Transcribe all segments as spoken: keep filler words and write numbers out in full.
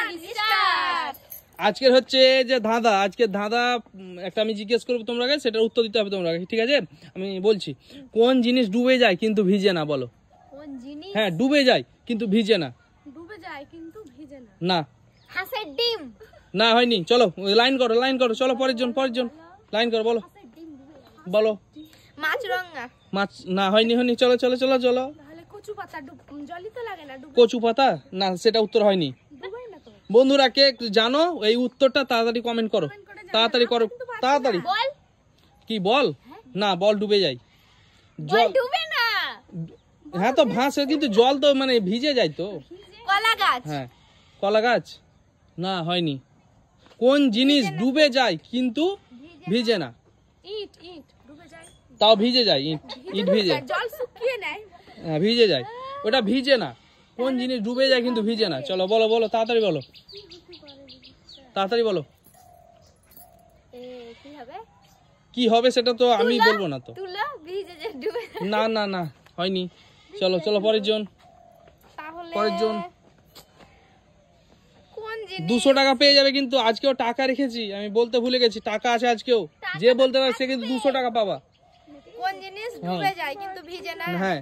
আজকের হচ্ছে যে ধাঁধা, আজকের ধাঁধা একটা আমি জিজ্ঞেস করবো তোমরা, সেটার উত্তর দিতে হবে তোমরা, ঠিক আছে? আমি বলছি, কোন জিনিস ডুবে যায় কিন্তু ভিজে না? বলো। কোন জিনিস? হ্যাঁ, ডুবে যায় কিন্তু ভিজে না। ডুবে যায় কিন্তু ভিজে না? না। হাঁসের ডিম। না, হয়নি। চলো লাইন করো, লাইন করো, চলো পরের জন, পরের জন লাইন করো, বলো বলো। মাছরাঙা। মাছ? না, হয়নি, হয়নি। চলো চলো চলো চলো। তাহলে কচু পাতা। জলই তো লাগে না। কচু পাতা? না, সেটা উত্তর হয়নি। বন্ধুরা কে জানো এই উত্তরটা তাড়াতাড়ি কমেন্ট করো, তাড়াতাড়ি করো, তাড়াতাড়ি। বল। কি বল? না, বল ডুবে যায়। জল ডুবে না। হ্যাঁ তো ভাসে, কিন্তু জল তো মানে ভিজে যায় তো। কলা গাছ। হ্যাঁ, কলা গাছ? না, হয়নি। কোন জিনিস ডুবে যায় কিন্তু ভিজে না? ইট। ইট ডুবে যায় তাও ভিজে যায়। ইট ইট ভিজে, জল শুকিয়ে নেয়। হ্যাঁ ভিজে যায়, ওটা ভিজে না। কোন জিনিস ডুবে যায় কিন্তু ভিজে না? চলো বলো বলো, তাড়াতাড়ি বলো, তাড়াতাড়ি বলো। কি হবে? কি হবে সেটা তো আমি বলবো না তো। তুলা ভিজে যায় ডুবে। না না না, হয়নি। চলো চলো পরের জন, তাহলে পরের জন। কোন জিনিস? দুশো টাকা পেয়ে যাবে, কিন্তু আজকেও টাকা রেখেছি, আমি বলতে ভুলে গেছি, টাকা আছে আজকেও। যে বলতে পারে সে কিন্তু দুশো টাকা পাবা। কোন জিনিস ডুবে যায় কিন্তু ভিজে না? হ্যাঁ,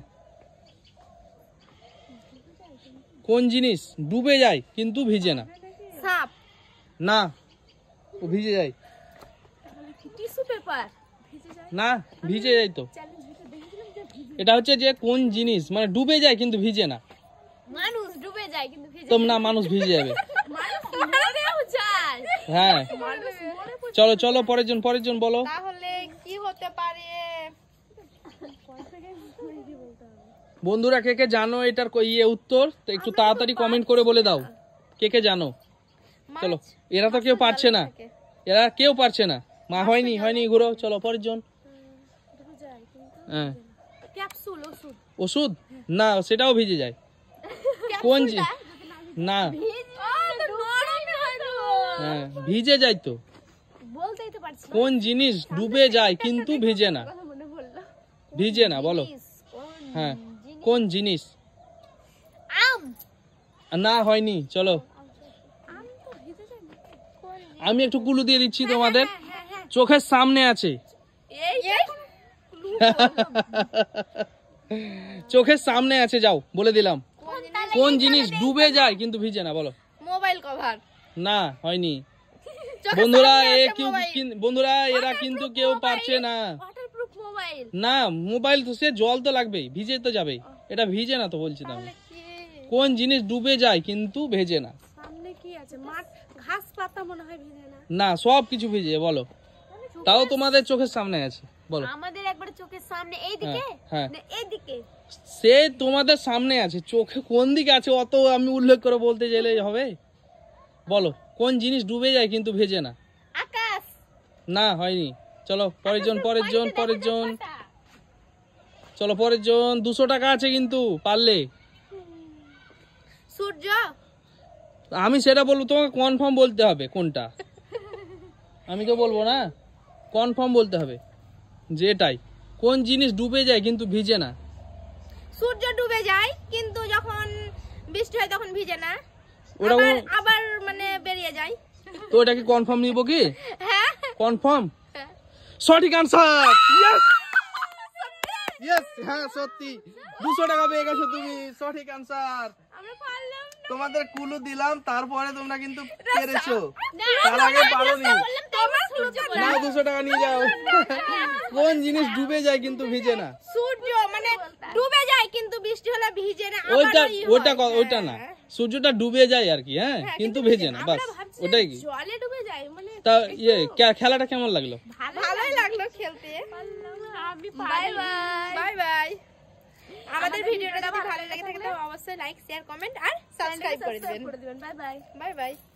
কোন জিনিস ডুবে যায় কিন্তু ভিজে না? সাপ। না, ও ভিজে যায়। Tissue paper. ভিজে যায় না, ভিজে যায় তো। এটা হচ্ছে যে কোন জিনিস মানে ডুবে যায় কিন্তু ভিজে না। মানুষ ডুবে যায় কিন্তু ভিজে তো না, মানুষ ভিজে যাবে। মানুষ মরেও যায়। হ্যাঁ, চলো চলো পরের জন, পরের জন বলো। তাহলে কি হতে পারে? বন্ধুরা কে কে জানো এটার ইয়ে উত্তর, তো একটু তাড়াতাড়ি কমেন্ট করে বলে দাও কে কে জানো। চলো, এরা তো কেউ পারছে না, এরা কেউ পারছে না। মা হয়নি, হয়নি, ঘুরো, চলো পরের জন। হ্যাঁ, ক্যাপসুল। ওষুধ। ওষুধ? না, সেটাও ভিজে যায়। কোন না, হ্যাঁ ভিজে যায় তো। বলতেই তো পারছি। কোন জিনিস ডুবে যায় কিন্তু ভিজে না? ভিজে না, বলো। হ্যাঁ, কোন জিনিস? আম। না, হয়নি। চলো, আমি একটু কুলু দিয়ে দিচ্ছি তোমাদের, চোখের সামনে আছে। চোখের সামনে আছে, যাও বলে দিলাম। কোন জিনিস ডুবে যায় কিন্তু ভিজে না? বলো। Mobile cover. না, হয়নি। বন্ধুরা এ কেউ, বন্ধুরা এরা কিন্তু কেউ পারছে না। Waterproof mobile. না, মোবাইল তো সে জল তো লাগবেই, ভিজে তো যাবেই, এটা ভিজে না তো বলছি আমি। কোন জিনিস ডুবে যায় কিন্তু ভেজে না? সামনে কি আছে? মাঠ, ঘাস পাতা মনে হয় ভিজে না। না, সব কিছু ভিজে। বলো, তাও তোমাদের চোখের সামনে আছে, বলো। আমাদের একবার চোখের সামনে এইদিকে, হ্যাঁ এইদিকে। সে তোমাদের সামনে আছে, চোখে কোন দিকে আছে অত আমি উল্লেখ করে বলতে চাইলে হবে? বলো, কোন জিনিস ডুবে যায় কিন্তু ভেজে না? আকাশ। না, হয়নি। চলো পরের জন, পরের জন, পরের জন, চলো পরের জন। দুশো টাকা আছে কিন্তু পারলে। সূর্য। আমি সেটা বলবো, তোমাকে কনফার্ম বলতে হবে কোনটা, আমি তো বলবো না, কনফার্ম বলতে হবে যে এটাই। কোন জিনিস ডুবে যায় কিন্তু ভিজে না? সূর্য ডুবে যায় কিন্তু যখন বৃষ্টি হয় তখন ভিজে না, ওটা আবার আবার মানে বেরিয়ে যায়। তো ওটা কি কনফার্ম নিব কি? হ্যাঁ, কনফার্ম। সঠিক আনসার। ইয়েস ইয়েস, হ্যাঁ সত্যি, দুশো টাকা পেয়ে গেছো তুমি, সঠিক আনসার। আমরা পারলাম। তোমাদের কুলু দিলাম, তারপরে তোমরা কিন্তু পেরেছো, তার আগে পারোনি। না, দুশো টাকা নিয়ে যাও। কোন জিনিস ডুবে যায় কিন্তু ভিজে না? সূর্য মানে ডুবে যায় কিন্তু বৃষ্টি হলে ভিজে না। ওইটা ওইটা ওইটা না, সূর্যটা ডুবে যায় আর কি, হ্যাঁ কিন্তু ভেজে না, বাস ওটাই কি। জলে ডুবে যায় মানে। তা ইয়ে খেলাটা কেমন লাগলো? ভালোই লাগলো খেলতে। Bye bye, bye bye. আমাদের ভিডিওটা যদি ভালো লাগে থাকে তাহলে অবশ্যই লাইক, শেয়ার, কমেন্ট আর সাবস্ক্রাইব করে দিবেন। Bye bye, bye by.